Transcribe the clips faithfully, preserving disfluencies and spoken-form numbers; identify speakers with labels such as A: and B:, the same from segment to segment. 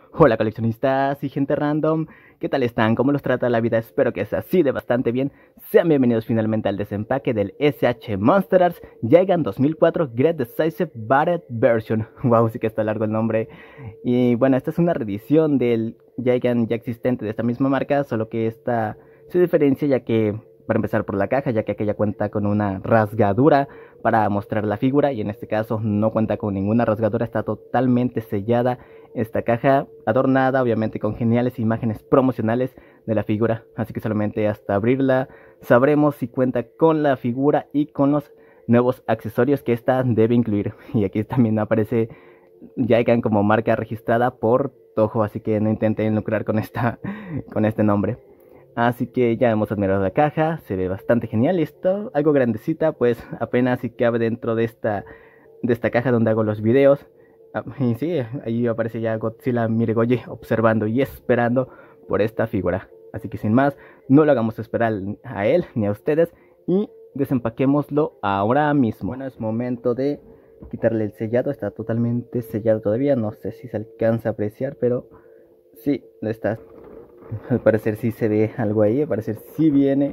A: Hola coleccionistas y gente random, ¿qué tal están? ¿Cómo los trata la vida? Espero que sea así de bastante bien. Sean bienvenidos finalmente al desempaque del S H Monsters Gigan dos mil cuatro Great Decisive Battle Version. Wow, sí que está largo el nombre. Y bueno, esta es una reedición del Gigan ya existente de esta misma marca, solo que esta se diferencia ya que, para empezar por la caja, ya que aquella cuenta con una rasgadura para mostrar la figura y en este caso no cuenta con ninguna rasgadura, está totalmente sellada esta caja, adornada obviamente con geniales imágenes promocionales de la figura, así que solamente hasta abrirla sabremos si cuenta con la figura y con los nuevos accesorios que esta debe incluir. Y aquí también aparece Gigan como marca registrada por Toho, así que no intenten lucrar con esta con este nombre. Así que ya hemos admirado la caja, se ve bastante genial esto, algo grandecita, pues apenas si cabe dentro de esta, de esta caja donde hago los videos. Ah, y sí, ahí aparece ya Godzilla Miregoye observando y esperando por esta figura. Así que sin más, no lo hagamos esperar a él ni a ustedes y desempaquémoslo ahora mismo. Bueno, es momento de quitarle el sellado, está totalmente sellado todavía, no sé si se alcanza a apreciar, pero sí, lo está. Al parecer sí se ve algo ahí, al parecer sí viene.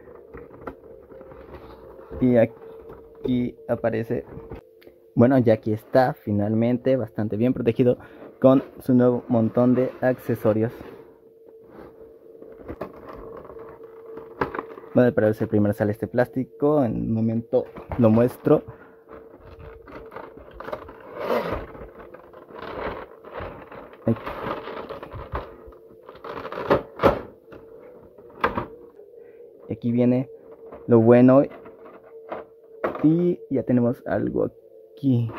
A: Y aquí aparece. Bueno, ya aquí está finalmente bastante bien protegido con su nuevo montón de accesorios. Bueno, para ver primero sale este plástico, en un momento lo muestro. Aquí. Aquí viene lo bueno y ya tenemos algo aquí.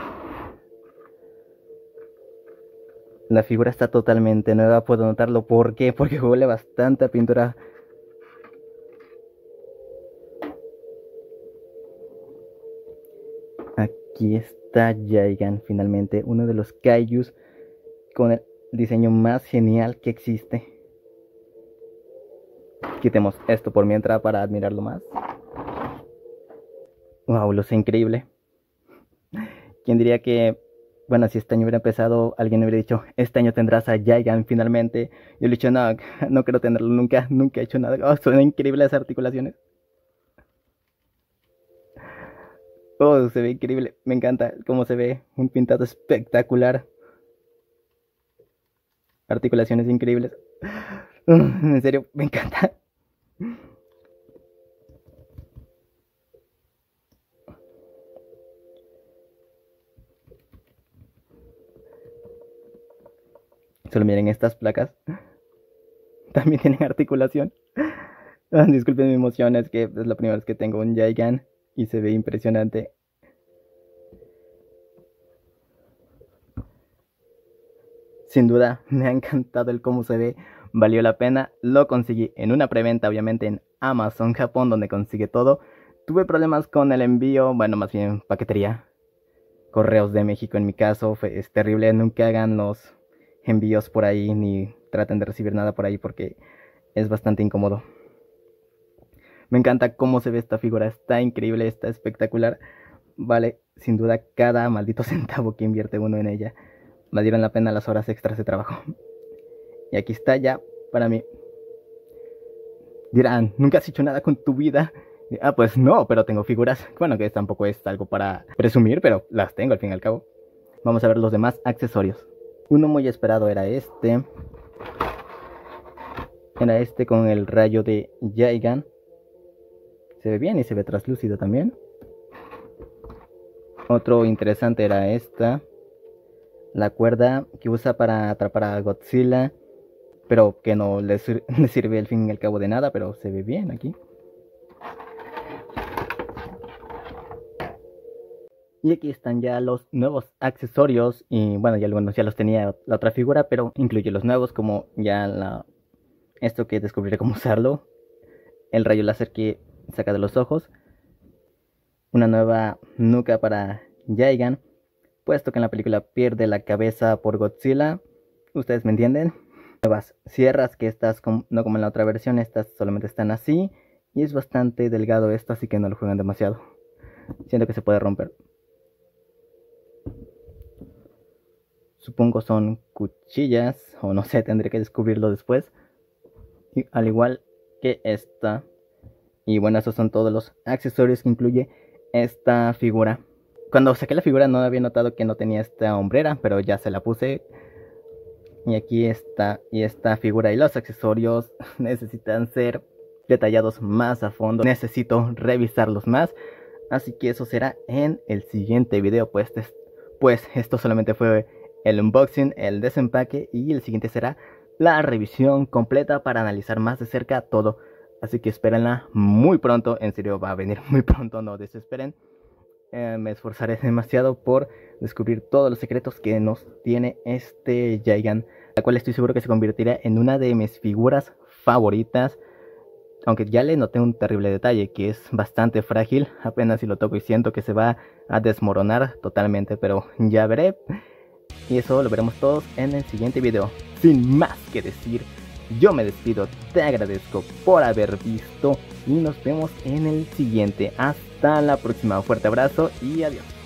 A: La figura está totalmente nueva, puedo notarlo. ¿Por qué? Porque huele bastante a pintura. Aquí está Gigan finalmente, uno de los kaijus con el diseño más genial que existe. Quitemos esto por mientras para admirarlo más. Wow, lo sé, increíble. ¿Quién diría que, bueno, si este año hubiera empezado, alguien hubiera dicho, este año tendrás a Gigan finalmente? Yo le he dicho, no, no quiero tenerlo nunca, nunca he hecho nada. Oh, son increíbles las articulaciones. Oh, se ve increíble, me encanta cómo se ve, un pintado espectacular. Articulaciones increíbles. En serio, me encanta. Solo miren estas placas. También tienen articulación. Ah, disculpen mi emoción, es que es la primera vez que tengo un Gigan y se ve impresionante. Sin duda, me ha encantado el cómo se ve, valió la pena, lo conseguí en una preventa obviamente en Amazon Japón donde consigue todo. Tuve problemas con el envío, bueno, más bien paquetería. Correos de México en mi caso, fue, es terrible, nunca hagan los envíos por ahí ni traten de recibir nada por ahí porque es bastante incómodo. Me encanta cómo se ve esta figura, está increíble, está espectacular. Vale, sin duda, cada maldito centavo que invierte uno en ella. Valieron la pena las horas extras de trabajo. Y aquí está ya para mí. Dirán, ¿nunca has hecho nada con tu vida? Ah, pues no, pero tengo figuras. Bueno, que tampoco es algo para presumir, pero las tengo al fin y al cabo. Vamos a ver los demás accesorios. Uno muy esperado era este. Era este con el rayo de Gigan. Se ve bien y se ve translúcido también. Otro interesante era esta. La cuerda que usa para atrapar a Godzilla, pero que no le, sir le sirve al fin y al cabo de nada, pero se ve bien aquí. Y aquí están ya los nuevos accesorios, y bueno, ya algunos ya los tenía la otra figura, pero incluye los nuevos como ya la, esto que descubriré cómo usarlo, el rayo láser que saca de los ojos, una nueva nuca para Gigan, puesto que en la película pierde la cabeza por Godzilla, ustedes me entienden. Nuevas sierras que estas, com no como en la otra versión, estas solamente están así. Y es bastante delgado esto, así que no lo juegan demasiado. Siento que se puede romper. supongo son cuchillas, o no sé, tendré que descubrirlo después. Y al igual que esta. Y bueno, esos son todos los accesorios que incluye esta figura. Cuando saqué la figura no había notado que no tenía esta hombrera, pero ya se la puse. Y aquí está, y esta figura y los accesorios necesitan ser detallados más a fondo. Necesito revisarlos más. Así que eso será en el siguiente video. Pues, pues esto solamente fue el unboxing, el desempaque. Y el siguiente será la revisión completa para analizar más de cerca todo. Así que espérenla muy pronto. En serio, va a venir muy pronto, no desesperen. Eh, me esforzaré demasiado por descubrir todos los secretos que nos tiene este Jigen, la cual estoy seguro que se convertirá en una de mis figuras favoritas. Aunque ya le noté un terrible detalle, que es bastante frágil. Apenas si lo toco y siento que se va a desmoronar totalmente, pero ya veré. Y eso lo veremos todos en el siguiente video. Sin más que decir, yo me despido, te agradezco por haber visto y nos vemos en el siguiente. Hasta la próxima, fuerte abrazo y adiós.